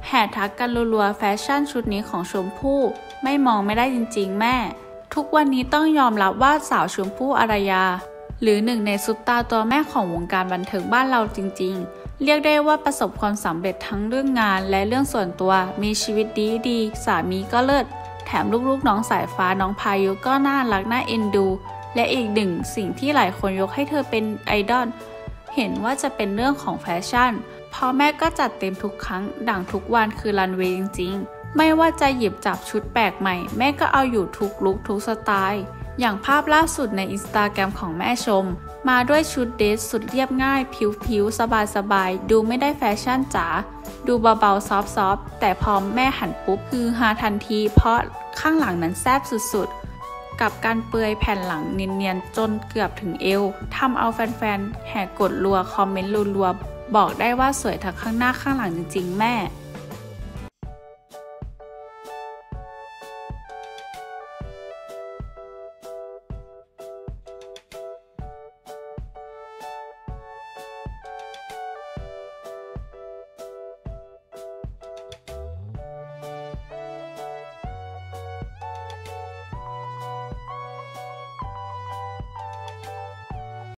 แห่ทักกันรัวๆแฟชั่นชุดนี้ของชมพู่ไม่มองไม่ได้จริงๆแม่ทุกวันนี้ต้องยอมรับว่าสาวชมพู่อารยาหรือหนึ่งในซุปตาตัวแม่ของวงการบันเทิงบ้านเราจริงๆเรียกได้ว่าประสบความสำเร็จทั้งเรื่องงานและเรื่องส่วนตัวมีชีวิตดีสามีก็เลิศแถมลูกๆน้องสายฟ้าน้องพายุก็น่ารักน่าเอ็นดูและอีกหนึ่งสิ่งที่หลายคนยกให้เธอเป็นไอดอลเห็นว่าจะเป็นเรื่องของแฟชั่นเพราะแม่ก็จัดเต็มทุกครั้งดังทุกวันคือรันเวย์จริงๆไม่ว่าจะหยิบจับชุดแปลกใหม่แม่ก็เอาอยู่ทุกลุคทุกสไตล์อย่างภาพล่าสุดในอินสตาแกรมของแม่ชมมาด้วยชุดเดรสสุดเรียบง่ายผิวๆสบายๆดูไม่ได้แฟชั่นจ๋าดูเบาๆซอฟต์ๆแต่พอแม่หันปุ๊บคือฮาทันทีเพราะข้างหลังนั้นแซ่บสุดๆกับการเปลือยแผ่นหลังเนียนๆจนเกือบถึงเอวทำเอาแฟนๆแห่กดรัวคอมเมนต์รัวๆบอกได้ว่าสวยทั้งข้างหน้าข้างหลังจริงๆแม่